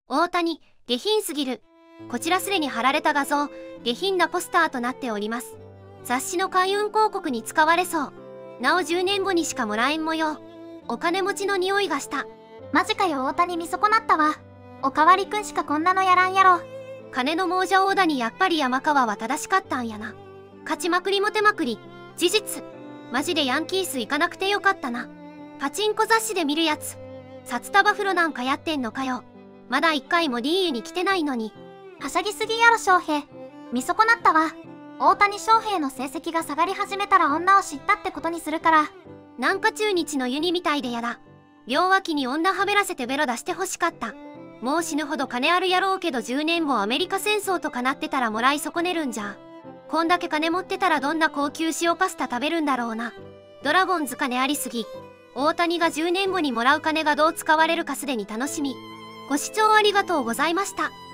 大谷、下品すぎる。こちらすでに貼られた画像、下品なポスターとなっております。雑誌の開運広告に使われそう。なお10年後にしかもらえん模様。お金持ちの匂いがした。 マジかよ、大谷見損なったわ。おかわりくんしかこんなのやらんやろ。 金の亡者大谷、やっぱり山川は正しかったんやな。勝ちまくりモテまくり。事実。マジでヤンキース行かなくてよかったな。パチンコ雑誌で見るやつ。札束風呂なんかやってんのかよ。まだ1回も DU に来てないのに。 はしゃぎすぎやろ翔平。見損なったわ。大谷翔平の成績が下がり始めたら女を知ったってことにするから。 なんか中日のユニみたいでやだ。両脇に女はべらせてベロ出してほしかった。もう死ぬほど金あるやろうけど10年もアメリカ戦争とかなってたらもらい損ねるんじゃ。こんだけ金持ってたらどんな高級塩パスタ食べるんだろうな。ドラゴンズ金ありすぎ。大谷が10年後にもらう金がどう使われるかすでに楽しみ。ご視聴ありがとうございました。